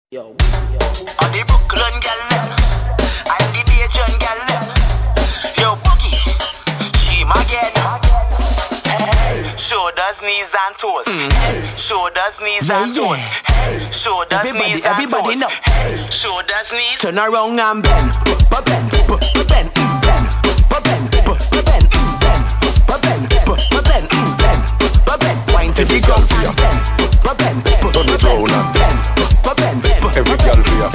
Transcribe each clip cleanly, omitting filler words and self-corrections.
Yo. On the Brooklyn gal and the Bajan gal. Yo, Boogie, Cheem again. Shoulders, knees and toes. Shoulders, knees and toes. Shoulders, knees and toes. Shoulders, knees. Turn around and bend, bend, bend, bend, bend, bend, bend. Wind to the ground and bend, bend, turn it round and bend. Every girl for you.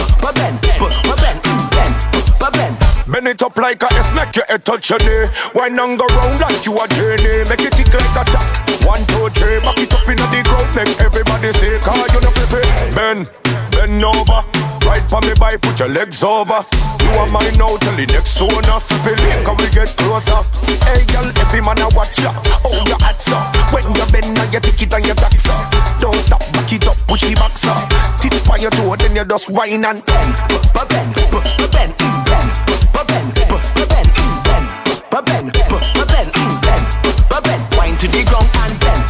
Bend it up like a S, make your head touch your knee. Wine and go round like you a journey. Make it tick like a tap. 1, 2, 3, back it up in the crowd. Make everybody say, cause you know flip it. Bend over. Right for me by, put your legs over. You are mine now till the next one. Feel it, can we get closer? Hey girl, every man a watch ya. Oh, your hats up. When you bend now you take it and you tax up. Don't stop, back it up, push it back up. Tip on your toe, then you just whine and bend, bend, bend, wine to the ground and bend,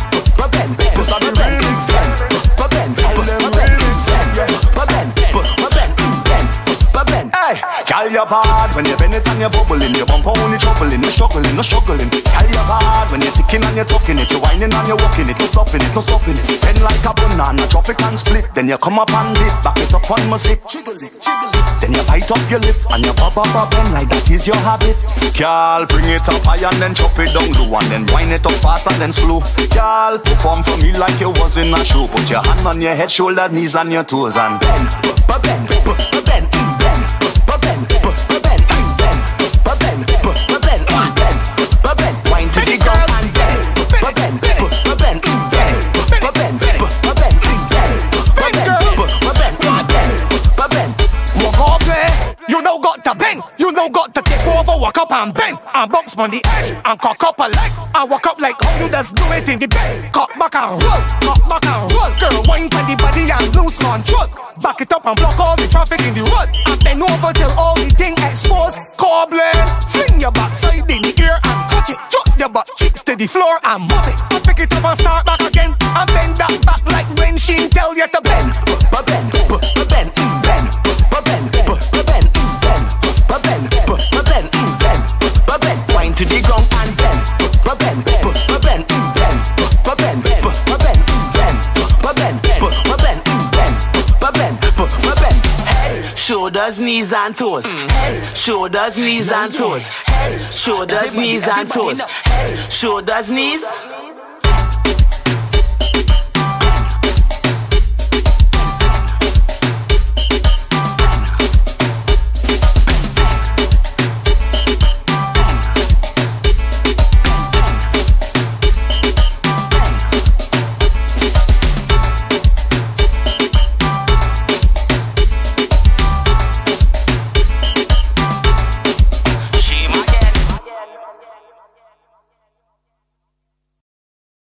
Call your bad when you bend it and you're bubbling. You bump on it, troubling, no struggling, no struggling. Call your bad when you're ticking and you're talking it. You're whining and you're walking it, no stopping it, no stopping it. Bend like a banana, drop it and split. Then you come up and dip, back it up on my zip. Jiggle it, jiggle it. Then you bite up your lip and you pop up a bend like that is your habit. Girl, bring it up high and then chop it down low. And then wind it up fast and then slow. Girl, perform for me like you was in a show. Put your hand on your head, shoulder, knees and your toes and bend, bend, bend, bend. Wine to the ground and bend. Walk up there, you know got to bend. You know got to take over, walk up and bend. And bounce on the edge and cock up a leg. And walk up like how you just do it in the bed. Cock back and roll, cock back and roll. Girl, wine to the body and lose control. Back it up and block all the traffic in the road. And bend over till all the thing exposed. Cobbling, fling your backside in the air and catch it. Drop your butt cheeks to the floor and mop it. And pick it up and start back again. And bend that back like when she tell you to bend. Wine to the ground and bend. Shoulders, knees and toes. Shoulders, knees and toes. Shoulders, knees and toes. Shoulders, knees.